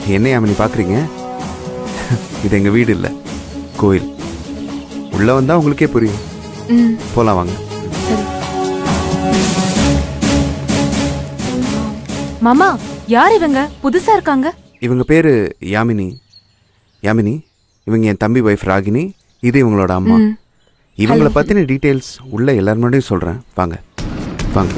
என்ன யாமினி பார்க்குறீங்க? இது எங்கள் வீடு இல்லை, கோயில். உள்ளே வந்தால் உங்களுக்கே புரியும். போகலாம் வாங்க. மாமா, யார் இவங்க? புதுசா இருக்காங்க. இவங்க பேரு யாமினி. யாமினி, இவங்க என் தம்பி வைஃப் ராகினி. இது இவங்களோட அம்மா. இவங்களை பற்றின டீட்டெயில்ஸ் உள்ள எல்லாரும் முன்னாடியும் சொல்கிறேன். வாங்க வாங்க.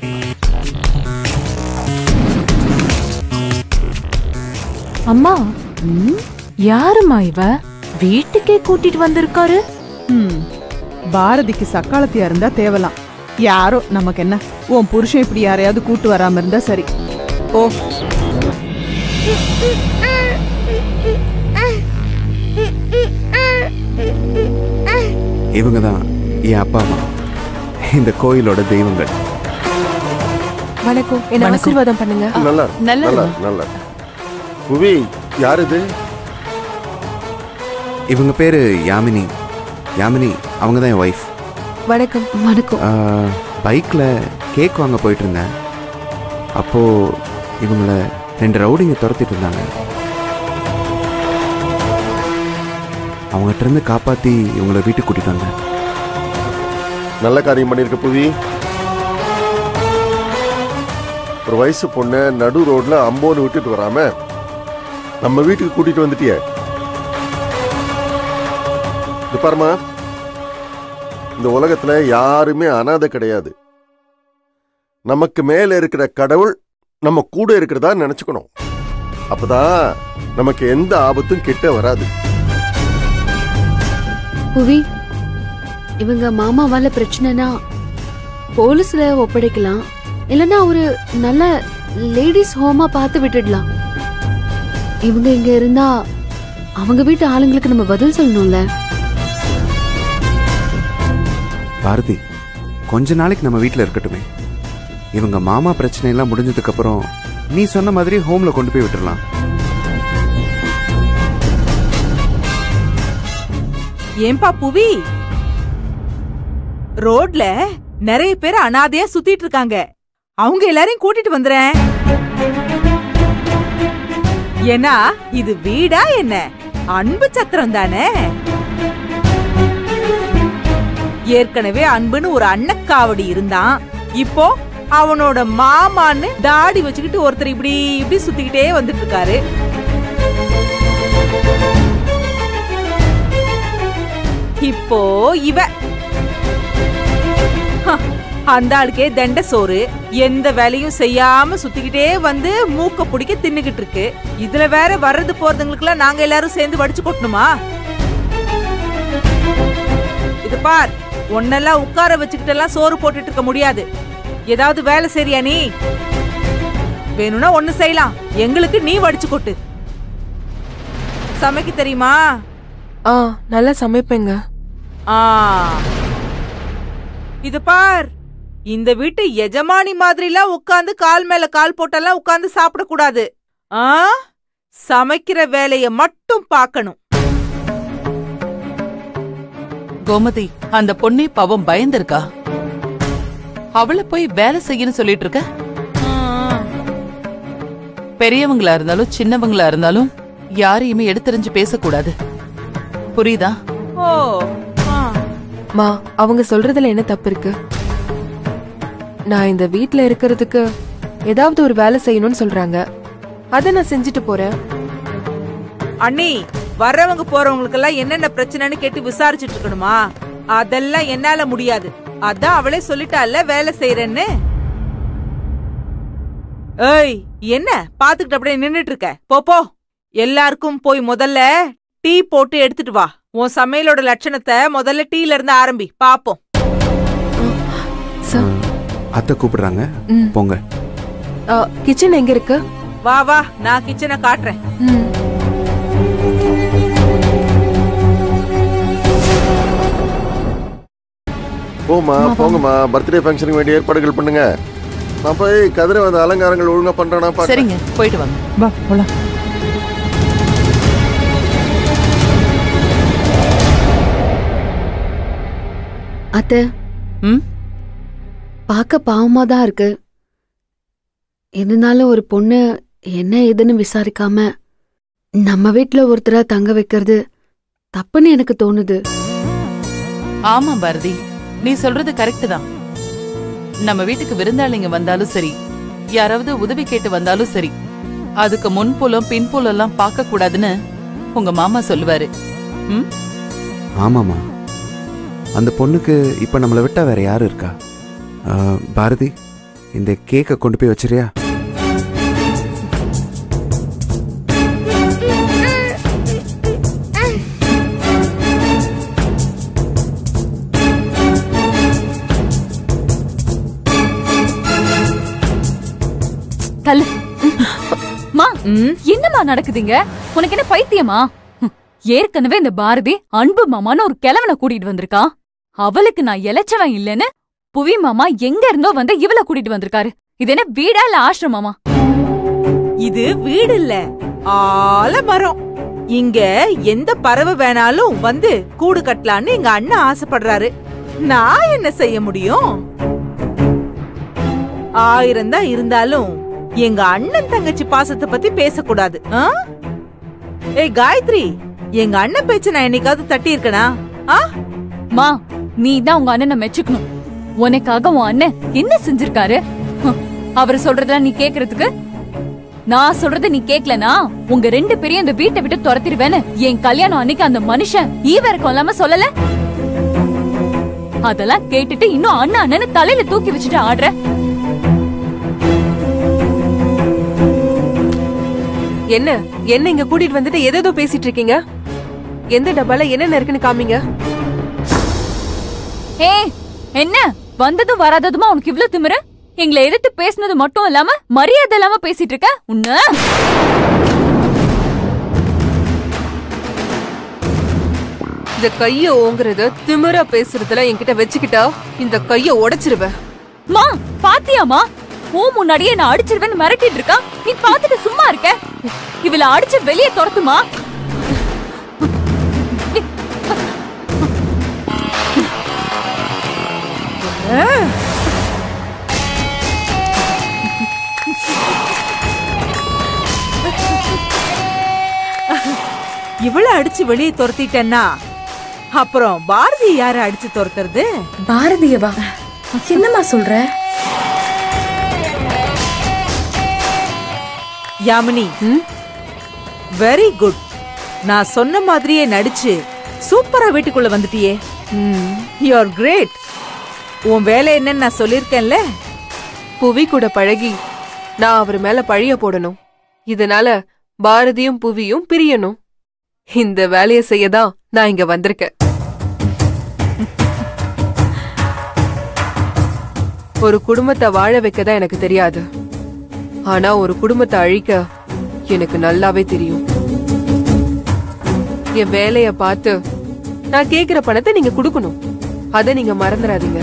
அம்மா, யாருமா இவ? வீட்டுக்கே கூட்டிட்டு வந்திருக்காரு. பாரதிக்கு சக்காலத்தியா இருந்தா தேவலாம். யாரோ நமக்கு என்ன. உன் புருஷன் இப்படி யாரையாவது கூட்டு வராம இருந்தா சரி. ஓ, இவங்க தான் என் அப்பா அம்மா, இந்த கோயிலோட தெய்வங்கள். வணக்கம். என்ன ஆசீர்வாதம் பண்ணுங்க. நல்லா நல்லா நல்லா. புவி, யார் இது? இவங்க பேரு யாமினி. யாமினி அவங்க தான் என் ஒய்ஃப். வணக்கம். வணக்கம். பைக்கில் கேக் வாங்க போயிட்டு இருந்தேன். அப்போது இவங்கள 2 ரவுடிங்க துரத்திட்டு இருந்தாங்க. அவங்ககிட்ட இருந்து காப்பாற்றி இவங்களை வீட்டுக்கு கூட்டிகிட்டு வந்தேன். நல்ல காரியம் பண்ணியிருக்க புவி. ஒரு வயசு பொண்ணை நடு ரோட்ல அம்போன்னு விட்டுட்டு வராம நம்ம வீட்டுக்கு கூட்டிட்டு வந்துட்டிய. இது பாருமா, இந்த உலகத்துல யாருமே அனாதை கிடையாது. நமக்கு மேல இருக்கிற கடவுள் நம்ம கூட இருக்கிறதா நினைச்சுக்கணும். அப்பதான் நமக்கு எந்த ஆபத்தும் கிட்ட வராது. புவி, இவங்க மாமாவால பிரச்சனைனா போலீஸ்ல ஒப்படைக்கலாம், இல்லனா ஒரு நல்ல லேடிஸ் ஹோமா பார்த்து விட்டுடலாம். இவங்க இங்க இருந்தா அவங்க வீட்டு ஆளுங்களுக்கு நம்ம பதில் சொல்லணும்ல. பாரதி, கொஞ்ச நாளைக்கு நம்ம வீட்டில் இருக்கட்டுமே. இவங்க மாமா பிரச்சனை எல்லாம் முடிஞ்சதுக்கு அப்புறம் நீ சொன்ன மாதிரி ஹோம்ல கொண்டு போய் விட்டுறலாம். ஏன்பா புவி, ரோட்ல நிறைய பேர் அனாதையா சுத்திட்டு இருக்காங்க. அவங்க எல்லாரையும் கூட்டிட்டு வந்துறேன். ஏன்னா இது வீடா என்ன, அன்பு சத்திரம் தானே. ஏற்கனவே அன்புன்னு ஒரு அன்னக்காவடி இருந்தான். இப்போ அவனோட மாமான்னு தாடி வச்சுக்கிட்டு ஒருத்தர் இப்படி இப்படி சுத்திக்கிட்டே வந்துட்டு இருக்காரு. இப்போ இவ அந்த ஆளுக்கே தண்ட சோறு, எந்த வேலையும் செய்யாம சுத்திக்கிட்டே வந்து மூக்க பிடிக்க தின்னுகிட்டு இருக்கு. இதுல வேற வர்றது போறதுங்களுக்குலாம் நாங்க எல்லாரும் சேர்ந்து வடிச்சு கொட்டணுமா? இது பார், ஒன்னெல்லாம் உட்கார வச்சுக்கிட்டு எல்லாம் சோறு போட்டுட்டு இருக்க முடியாது. ஏதாவது வேலை சரியா? நீ வேணும்னா ஒண்ணு செய்யலாம், எங்களுக்கு நீ வடிச்சு கொட்டு. சமைக்க தெரியுமா? நல்லா சமைப்பேங்க. இது பார், இந்த வீட்டு எஜமானி மாதிரிலாம் உட்கார்ந்து கால் மேல கால் போட்டெல்லாம் உட்கார்ந்து சாப்பிட கூடாது. சமைக்கிற வேலைய மட்டும் பார்க்கணும். கோமதி, அந்த பொண்ணே பாவம் பயந்திருக்கா. அவளை போய் வேலை செய்யணும் சொல்லிட்டு இருக்க. பெரியவங்களா இருந்தாலும் சின்னவங்களா இருந்தாலும் யாரையுமே எடுத்தறிஞ்சு பேசக்கூடாது, புரியுதா? மா, அவங்க சொல்றதுல என்ன தப்பு இருக்கு? நான் இந்த வீட்ல இருக்கிறதுக்கு ஏதாவது ஒரு வேலை செய்யணும்னு சொல்றாங்க, அத நான் செஞ்சுட்டு போறேன். அண்ணி, வர்றவங்க போறவங்களுக்கு எல்லாம் என்னென்ன பிரச்சனைன்னு கேட்டு விசாரிச்சுட்டு இருக்கணுமா? அதெல்லாம் என்னால முடியாது. அதான் அவளே சொல்லிட்டால வேலை செய்யறேன்னு. ஏய், என்ன பாத்துக்கிட்டு அப்படியே நின்னுட்டு இருக்க? போ, எல்லாருக்கும் போய் முதல்ல டீ போட்டு எடுத்துட்டு வா. உன் சமையலோட லட்சணத்தை முதல்ல டீல இருந்து ஆரம்பி பாப்போம். அத்தை கூப்பிடுறாங்க, போங்க. கிச்சன் எங்க இருக்கு? வா வா, நான் கிச்சனை காட்டுறேன். போமா, போங்கம்மா. பர்த்டே ஃபங்க்ஷனுக்கு வேண்டிய ஏற்பாடுகள் பண்ணுங்க. நான் போய் கதிரை வந்த அலங்காரங்கள் ஒழுங்கா பண்றேனா பாருங்க. சரிங்க, போயிட்டு வாங்க. வா போலாம். அத்தை, பார்க்க பாவமா தான் இருக்கு. இருந்தாலும் ஒரு பொண்ணு என்ன ஏதுன்னு விசாரிக்காம நம்ம வீட்ல ஒருத்தரா தங்க வைக்கிறது தப்புன்னு எனக்கு தோணுது. ஆமா பாரதி, நீ சொல்றது கரெக்ட் தான். நம்ம வீட்டுக்கு விருந்தாளிங்க வந்தாலும் சரி, யாராவது உதவி கேட்டு வந்தாலும் சரி, அதுக்கு முன்புலம் பின்புலம் எல்லாம் பார்க்க கூடாதுன்னு உங்க மாமா சொல்லுவாரு. ஆமாமா, அந்த பொண்ணுக்கு இப்ப நம்மளை விட்டா வேற யாரு இருக்கா? பாரதி, இந்த கேக்கை கொண்டு போய் வச்சிரியா? என்னமா நடக்குதுங்க? உனக்கு என்ன பைத்தியமா? ஏற்கனவே இந்த பாரதி அன்பு மாமான்னு ஒரு கிழவனை கூட்டிட்டு வந்திருக்கான். அவளுக்கு நான் இளைச்சவன் இல்லன்னு புவி மாமா எங்க இருந்தோ வந்து இவளை கூட்டிட்டு வந்திருக்காரு. இது என்ன வீடா இல்ல ஆசிரமமா? இது வீடு இல்ல, ஆலமரம். இங்க எந்த பறவை வேணாலும் வந்து கூடு கட்டலான்னு எங்க அண்ணன் ஆசைப்படுறாரு. நான் என்ன செய்ய முடியும்? 1000 தான் இருந்தாலும் எங்க அண்ணன் தங்கச்சி பாசத்தை பத்தி பேசக்கூடாது. ஏய் காயத்ரி, எங்க அண்ணன் பேச்சு நான் என்னைக்காவது தட்டி இருக்கனா? மா, நீ தான் உங்க அண்ணனை மெச்சுக்கணும். உனக்காக உன் அண்ணன் என்ன செஞ்சிருக்காரு? அவர் சொல்றதெல்லாம் நீ கேக்குறதுக்கு? நான் சொல்றத நீ கேக்கலனா உங்க 2 பேரையும் இந்த வீட்டை விட்டு துரத்திடுவேன்னு என் கல்யாணம் அன்னைக்கு அந்த மனுஷன் ஈவரக்கம் இல்லாம சொல்லல? அதெல்லாம் கேட்டுட்டு இன்னும் அண்ணன் அண்ணன்னு தலையில தூக்கி வச்சுட்டு ஆடுற. என்ன என்ன இங்க கூட்டிட்டு வந்துட்டு ஏதேதோ பேசிட்டு இருக்கீங்க? எந்த டப்பால என்ன இருக்குன்னு காமிங்க. என்ன வந்ததும் வராததுமா உனக்கு இவ்ளோ திமிரு? எங்களை எதிர்த்து பேசினது மட்டும் இல்லாம மரியாதை இல்லாம பேசிட்டு இருக்க உன்ன. இந்த கைய ஓங்குறது திமிரா பேசுறதுல என்கிட்ட வச்சுக்கிட்டா இந்த கைய உடைச்சிருவேன். மா பாத்தியாமா, முன்னாடியே நான் அடிச்சிருவேன்னு மிரட்டிட்டு இருக்கா. நீ பாத்துட்டு சும்மா இருக்க. இவள அடிச்சு வெளியே துரத்துமா. இவள அடிச்சு வெளியே துரத்திட்டேன்னா அப்புறம் பாரதி யார அடிச்சு துரத்துறது? பாரதியவா? என்னமா சொல்ற? Yamini, very good. நான் சொன்ன மாதிரியே நடிச்சு சூப்பரா வீட்டுக்குள்ள வந்துட்டியே. You are great. உன் வேலை என்னன்னு நான் சொல்லிருக்கேன்ல. புவி கூட பழகி நான் அவர் மேல பழிய போடணும். இதனால பாரதியும் புவியும் பிரியணும். இந்த வேலையை செய்யதான் நான் இங்க வந்திருக்கேன். ஒரு குடும்பத்தை வாழ வைக்கதான் எனக்கு தெரியாது. ஆனா ஒரு குடும்பத்தை அழிக்க எனக்கு நல்லாவே தெரியும். என் வேலைய பார்த்து நான் கேக்குற பணத்தை நீங்க கொடுக்கணும். அத நீங்க மறந்துடாதீங்க.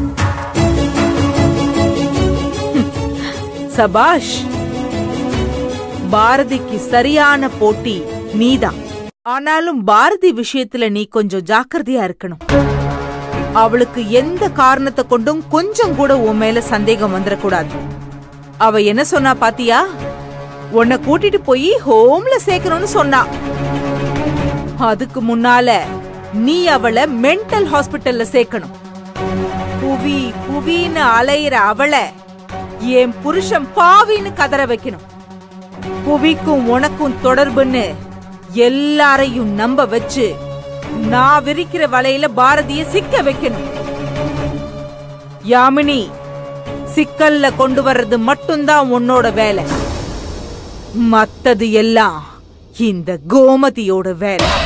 சபாஷ். பாரதிக்கு சரியான போட்டி நீதான். ஆனாலும் பாரதி விஷயத்துல நீ கொஞ்சம் ஜாக்கிரதையா இருக்கணும். அவளுக்கு எந்த காரணத்தை கொண்டும் கொஞ்சம் கூட உன் மேல சந்தேகம் வந்துடக்கூடாது. அவ என்ன சொன்னா பாத்தியா? உன்னை கூட்டிட்டு போய் ஹோம்ல சேர்க்கணும்னு சொன்னா. அதுக்கு முன்னால நீ அவளை மென்டல் ஹாஸ்பிட்டல்ல சேர்க்கணும். புவி புவின்னு அலையிற அவளை என் புருஷன் பாவின்னு கதற வைக்கணும். புவிக்கும் உனக்கும் தொடர்புன்னு எல்லாரையும் நம்ப வச்சு நான் விரிக்கிற வலையில பாரதிய சிக்க வைக்கணும். யாமினி, சிக்கல்ல கொண்டு வர்றது மட்டும்தான் உன்னோட வேலை. மத்தது எல்லாம் இந்த கோமதியோட வேலை.